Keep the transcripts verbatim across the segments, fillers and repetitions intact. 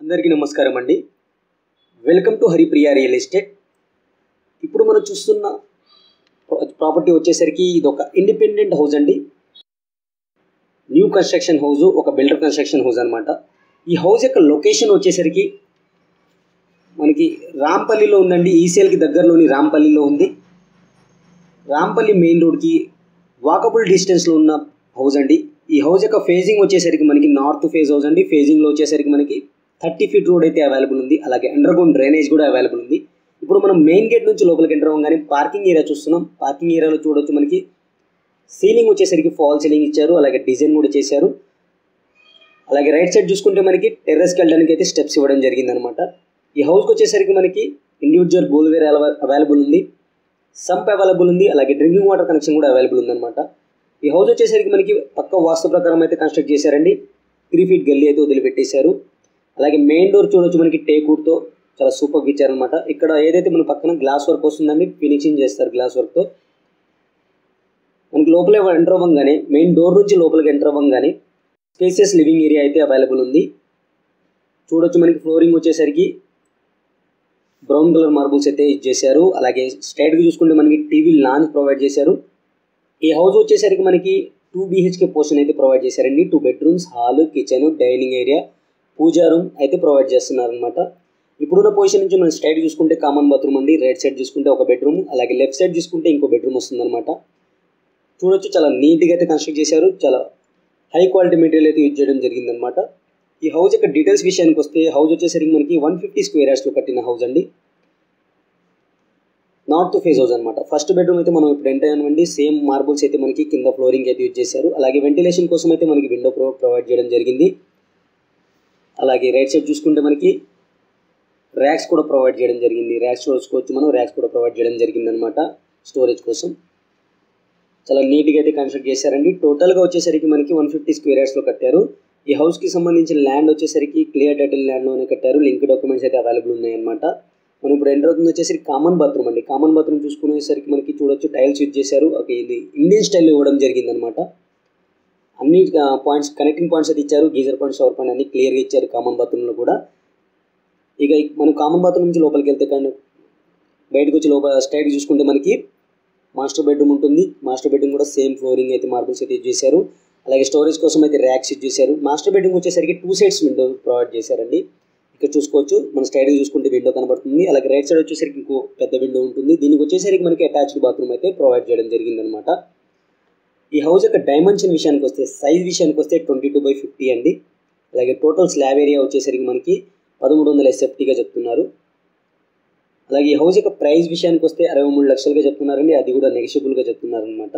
అందరికీ నమస్కారం అండి. Welcome to Haripriya real estate. ఇప్పుడు మనం చూస్తున్న ప్రాపర్టీ వచ్చేసరికి ఇది ఒక ఇండిపెండెంట్ హౌస్ అండి. న్యూ కన్స్ట్రక్షన్ హౌస్, ఒక బిల్డర్ కన్స్ట్రక్షన్ హౌస్ అనమాట. ఈ హౌస్ యొక్క లొకేషన్ వచ్చేసరికి మనకి రాంపల్లిలో ఉందండి. ఈసీఎల్కి దగ్గరలోని రాంపల్లిలో ఉంది. రాంపల్లి మెయిన్ రోడ్కి వాకబుల్ డిస్టెన్స్లో ఉన్న హౌస్ అండి. ఈ హౌస్ యొక్క ఫేజింగ్ వచ్చేసరికి మనకి నార్త్ ఫేజ్ హౌస్ అండి. ఫేజింగ్లో వచ్చేసరికి మనకి థర్టీ ఫీట్ రోడ్ అయితే అవైలబుల్ ఉంది. అలాగే అండర్ గ్రౌండ్ డ్రైనేజ్ కూడా అవైలబుల్ ఉంది. ఇప్పుడు మనం మెయిన్ గేట్ నుంచి లోపలికి ఎంటర్ అవ్వగానే పార్కింగ్ ఏరియా చూస్తున్నాం. పార్కింగ్ ఏరియాలో చూడొచ్చు మనకి సీలింగ్ వచ్చేసరికి ఫాల్ సీలింగ్ ఇచ్చారు. అలాగే డిజైన్ కూడా చేశారు. అలాగే రైట్ సైడ్ చూసుకుంటే మనకి టెర్రస్కి వెళ్ళడానికి అయితే స్టెప్స్ ఇవ్వడం జరిగిందనమాట. ఈ హౌస్కి వచ్చేసరికి మనకి ఇండివిజువల్ బోల్వేర్ అవైలబుల్ ఉంది. సంప్ అవైలబుల్ ఉంది. అలాగే డ్రింకింగ్ వాటర్ కనెక్షన్ కూడా అవైలబుల్ ఉందన్నమాట. ఈ హౌస్ వచ్చేసరికి మనకి పక్క వాస్తు ప్రకారం అయితే కన్స్ట్రక్ట్ చేశారండి. త్రీ ఫీట్ గల్లీ అయితే వదిలిపెట్టేశారు. అలాగే మెయిన్ డోర్ చూడొచ్చు మనకి టేక్వుడ్తో చాలా సూపర్గా ఇచ్చారనమాట. ఇక్కడ ఏదైతే మన పక్కన గ్లాస్ వర్క్ వస్తుందండి, ఫినిషింగ్ చేస్తారు గ్లాస్ వర్క్తో. మనకి లోపలే ఎంటర్ అవ్వగానే మెయిన్ డోర్ నుంచి లోపలికి ఎంటర్ అవ్వగానే స్పేసియస్ లివింగ్ ఏరియా అయితే అవైలబుల్ ఉంది. చూడొచ్చు మనకి ఫ్లోరింగ్ వచ్చేసరికి బ్రౌన్ కలర్ మార్బుల్స్ అయితే యూజ్ చేశారు. అలాగే స్ట్రైట్గా చూసుకుంటే మనకి టీవీ లాంజ్ ప్రొవైడ్ చేశారు. ఈ హౌస్ వచ్చేసరికి మనకి టూ బీహెచ్కే పోర్షన్ అయితే ప్రొవైడ్ చేశారండి. Two bedrooms, hall, kitchen, dining area, puja room అయితే ప్రొవైడ్ చేస్తున్నారు అనమాట. ఇప్పుడున్న పొజిషన్ నుంచి మనం స్ట్రైట్ చూసుకుంటే కామన్ బాత్రూమ్ అండి. రైట్ సైడ్ చూసుకుంటే ఒక బెడ్రూమ్, అలాగే లెఫ్ట్ సైడ్ చూసుకుంటే ఇంకో బెడ్రూమ్ వస్తుంది అనమాట. చూడొచ్చు చాలా నీట్గా అయితే కన్స్ట్రక్ట్ చేశారు. చాలా హై క్వాలిటీ మెటీరియల్ అయితే యూజ్ చేయడం జరిగిందనమాట. ఈ హౌస్ యొక్క డీటెయిల్స్ విషయానికి వస్తే హౌస్ వచ్చేసరికి మనకి వన్ ఫిఫ్టీ స్క్వేర్ యార్డ్స్లో కట్టిన హౌస్ అండి. నార్త్ ఫేస్ హౌస్ అనమాట. ఫస్ట్ బెడ్రూమ్ అయితే మనం ఇప్పుడు ఎంటర్ అయ్యామండి. సేమ్ మార్బుల్స్ అయితే మనకి కింద ఫ్లోరింగ్ అయితే యూజ్ చేశారు. అలాగే వెంటిలేషన్ కోసం అయితే మనకి విండో ప్రో ప్రొవైడ్ చేయడం జరిగింది. అలాగే రైట్ సైడ్ చూసుకుంటే మనకి ర్యాక్స్ కూడా ప్రొవైడ్ చేయడం జరిగింది. ర్యాక్స్ చూసుకోవచ్చు మనం. ర్యాక్స్ కూడా ప్రొవైడ్ చేయడం జరిగింది అనమాట స్టోరేజ్ కోసం. చాలా నీట్గా అయితే కన్స్ట్రక్ట్ చేశారండి. టోటల్గా వచ్చేసరికి మనకి వన్ ఫిఫ్టీ స్క్వేర్ యార్డ్స్లో కట్టారు. ఈ హౌస్కి సంబంధించిన ల్యాండ్ వచ్చేసరికి క్లియర్ టైటిల్ ల్యాండ్లోనే కట్టారు. లింక్ డాక్యుమెంట్స్ అయితే అవైలబుల్ ఉన్నాయన్నమాట. మనం ఇప్పుడు ఎంటర్ అవుతుంది వచ్చేసరికి కామన్ బాత్రూమ్ అండి. కామన్ బాత్రూమ్ చూసుకునేసరికి మనకి చూడొచ్చు టైల్స్ యూజ్ చేశారు. ఓకే, ఇది ఇండియన్ స్టైల్ ఇవ్వడం జరిగిందనమాట. అన్ని పాయింట్స్ కనెక్టింగ్ పాయింట్స్ అయితే ఇచ్చారు. గీజర్ పాయింట్, షవర్ పాయింట్ అన్ని క్లియర్గా ఇచ్చారు కామన్ బాత్రూంలో కూడా. ఇక మనం కామన్ బాత్రూమ్ నుంచి లోపలికి వెళ్తే కానీ బయటకు వచ్చి లోపల స్ట్రైట్ చూసుకుంటే మనకి మాస్టర్ బెడ్రూమ్ ఉంటుంది. మాస్టర్ బెడ్రూమ్ కూడా సేమ్ ఫ్లోరింగ్ అయితే మార్బుల్స్ అయితే యూజ్ చేశారు. అలాగే స్టోరేజ్ కోసం అయితే ర్యాక్స్ యూజ్ చేశారు. మాస్టర్ బెడ్రూమ్ వచ్చేసరికి టూ సైడ్స్ విండో ప్రొవైడ్ చేశారండి. ఇక్కడ చూసుకోవచ్చు మనం స్ట్రైట్గా చూసుకుంటే విండో కనబడుతుంది. అలాగే రైట్ సైడ్ వచ్చేసరికి ఇంకో పెద్ద విండో ఉంటుంది. దీనికి వచ్చేసరికి మనకి అటాచ్డ్ బాత్రూమ్ అయితే ప్రొవైడ్ చేయడం జరిగిందనమాట. ఈ హౌస్ యొక్క డైమెన్షన్ విషయానికి వస్తే సైజ్ విషయానికి వస్తే ట్వంటీ టూ బై ఫిఫ్టీ అండి. అలాగే టోటల్ స్లాబ్ ఏరియా వచ్చేసరికి మనకి పదమూడు వందల ఎస్ఎఫ్టీగా చెప్తున్నారు. అలాగే ఈ హౌస్ యొక్క ప్రైస్ విషయానికి వస్తే అరవై మూడు లక్షలుగా చెప్తున్నారండి. అది కూడా నెగిషియబుల్గా చెప్తున్నారు అనమాట.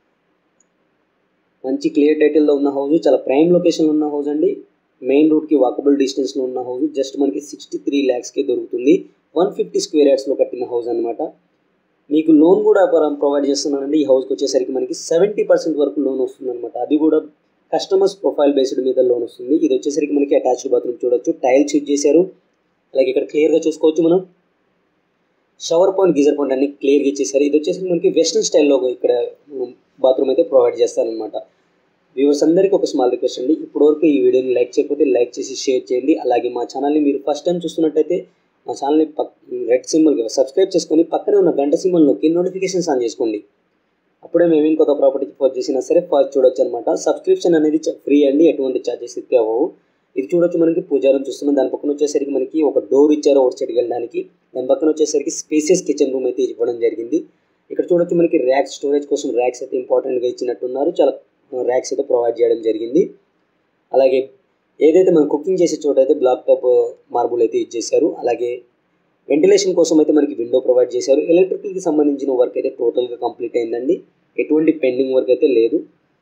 మంచి క్లియర్ టైటిల్లో ఉన్న హౌస్, చాలా ప్రైమ్ లొకేషన్లో ఉన్న హౌస్ అండి. మెయిన్ రోడ్కి వాకబుల్ డిస్టెన్స్లో ఉన్న హౌస్ జస్ట్ మనకి సిక్స్టీ త్రీ ల్యాక్స్కే దొరుకుతుంది. వన్ ఫిఫ్టీ స్క్వేర్ యార్డ్స్లో కట్టిన హౌస్ అనమాట. మీకు లోన్ కూడా ప్రొవైడ్ చేస్తున్నానండి. ఈ హౌస్కి వచ్చేసరికి మనకి సెవెంటీ పర్సెంట్ వరకు లోన్ వస్తుంది అనమాట. అది కూడా కస్టమర్స్ ప్రొఫైల్ బేస్డ్ మీద లోన్ వస్తుంది. ఇది వచ్చేసరికి మనకి అటాచ్డ్ బాత్రూమ్ చూడొచ్చు. టైల్స్ యూజ్ చేశారు. అలాగే ఇక్కడ క్లియర్గా చూసుకోవచ్చు మనం షవర్ పాయింట్, గీజర్ పాయింట్ అన్ని క్లియర్గా ఇచ్చేసారు. ఇది వచ్చేసరికి మనకి వెస్టర్న్ స్టైల్లో ఇక్కడ బాత్రూమ్ అయితే ప్రొవైడ్ చేస్తారనమాట. వ్యూవర్స్ అందరికీ ఒక స్మాల్ రిక్వెస్ట్ అండి, ఇప్పటివరకు ఈ వీడియోని లైక్ చేయకపోతే లైక్ చేసి షేర్ చేయండి. అలాగే మా ఛానల్ని మీరు ఫస్ట్ టైం చూస్తున్నట్టయితే మా ఛానల్ని పక్ రెడ్ సింబల్గా సబ్స్క్రైబ్ చేసుకొని పక్కనే ఉన్న గంట సింబల్ నొక్కి నోటిఫికేషన్స్ ఆన్ చేసుకోండి. అప్పుడే మేము ఇంకొక ప్రాపర్టీకి పోస్ట్ చేసినా సరే ఫస్ట్ చూడొచ్చు అనమాట. సబ్స్క్రిప్షన్ అనేది ఫ్రీ అండి, ఎటువంటి ఛార్జెస్ అయితే అవ్వవు. ఇది చూడొచ్చు మనకి పూజారం చూస్తున్నాం. దాని పక్కన వచ్చేసరికి మనకి ఒక డోర్ ఇచ్చారు అవుట్ సైడ్కి వెళ్ళడానికి. దాని పక్కన వచ్చేసరికి స్పేసియస్ కిచెన్ రూమ్ అయితే ఇవ్వడం జరిగింది. ఇక్కడ చూడొచ్చు మనకి ర్యాక్స్, స్టోరేజ్ కోసం ర్యాక్స్ అయితే ఇంపార్టెంట్గా ఇచ్చినట్టున్నారు. చాలా ర్యాక్స్ అయితే ప్రొవైడ్ చేయడం జరిగింది. అలాగే ఏదైతే మనం కుకింగ్ చేసే చోట అయితే బ్లాక్ టాప్ మార్బుల్ అయితే యూజ్ చేశారు. అలాగే వెంటిలేషన్ కోసం అయితే మనకి విండో ప్రొవైడ్ చేశారు. ఎలక్ట్రికల్కి సంబంధించిన వర్క్ అయితే టోటల్గా కంప్లీట్ అయిందండి. ఎటువంటి పెండింగ్ వర్క్ అయితే లేదు.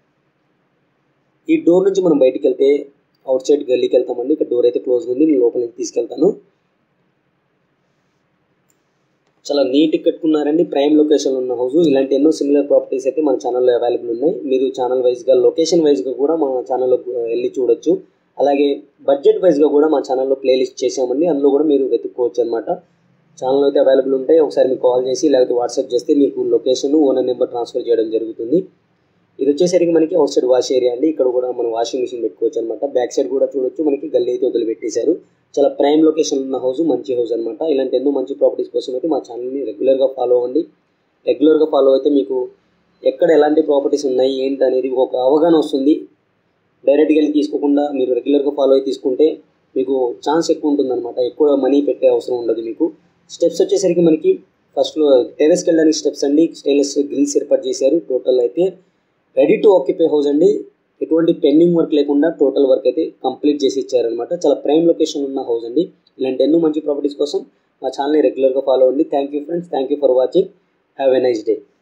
ఈ డోర్ నుంచి మనం బయటికి వెళ్తే అవుట్ సైడ్ గల్లీకి వెళ్తామండి. ఇక్కడ డోర్ అయితే క్లోజ్ ఉంది. నేను లోపలికి తీసుకెళ్తాను. చాలా నీట్గా కట్టుకున్నారండి. ప్రైమ్ లొకేషన్లో ఉన్న హౌస్. ఇలాంటి ఎన్నో సిమిలర్ ప్రాపర్టీస్ అయితే మన ఛానల్లో అవైలబుల్ ఉన్నాయి. మీరు ఛానల్ వైజ్గా, లొకేషన్ వైజ్గా కూడా మా ఛానల్లో వెళ్ళి చూడొచ్చు. అలాగే బడ్జెట్ వైజ్గా కూడా మా ఛానల్లో ప్లేలిస్ట్ చేసామండి. అందులో కూడా మీరు వెతుక్కోవచ్చు అనమాట. ఛానల్ అయితే అవైలబుల్ ఉంటాయి. ఒకసారి మీకు కాల్ చేసి లేకపోతే వాట్సాప్ చేస్తే మీకు లొకేషన్, ఓనర్ నెంబర్ ట్రాన్స్ఫర్ చేయడం జరుగుతుంది. ఇది వచ్చేసరికి మనకి అవుట్ సైడ్ వాష్ ఏరియా అండి. ఇక్కడ కూడా మనం వాషింగ్ మిషన్ పెట్టుకోవచ్చు అనమాట. బ్యాక్ సైడ్ కూడా చూడొచ్చు, మనకి గల్లీ అయితే వదిలిపెట్టేశారు. చాలా ప్రైమ్ లొకేషన్ ఉన్న హౌస్, మంచి హౌస్ అనమాట. ఇలాంటి ఎన్నో మంచి ప్రాపర్టీస్ కోసం అయితే మా ఛానల్ని రెగ్యులర్గా ఫాలో అవ్వండి. రెగ్యులర్గా ఫాలో అయితే మీకు ఎక్కడ ఎలాంటి ప్రాపర్టీస్ ఉన్నాయి ఏంటి అనేది ఒక అవగాహన వస్తుంది. డైరెక్ట్గా వెళ్ళి తీసుకోకుండా మీరు రెగ్యులర్గా ఫాలో అయి తీసుకుంటే మీకు ఛాన్స్ ఎక్కువ ఉంటుందన్నమాట. ఎక్కువ మనీ పెట్టే అవసరం ఉండదు మీకు. స్టెప్స్ వచ్చేసరికి మనకి ఫస్ట్లో టెరెస్కి వెళ్ళడానికి స్టెప్స్ అండి. స్టెయిన్లెస్ గ్రిల్స్ ఏర్పాటు చేశారు. టోటల్ అయితే రెడీ టు ఆక్యుపై హౌస్ అండి. ఎటువంటి పెండింగ్ వర్క్ లేకుండా టోటల్ వర్క్ అయితే కంప్లీట్ చేసి ఇచ్చారనమాట. చాలా ప్రైమ్ లొకేషన్ ఉన్న హౌస్ అండి. ఇలాంటి ఎన్నో మంచి ప్రాపర్టీస్ కోసం మా ఛానల్ని రెగ్యులర్గా ఫాలో అవ్వండి. Thank you friends, thank you for watching. Have a nice day.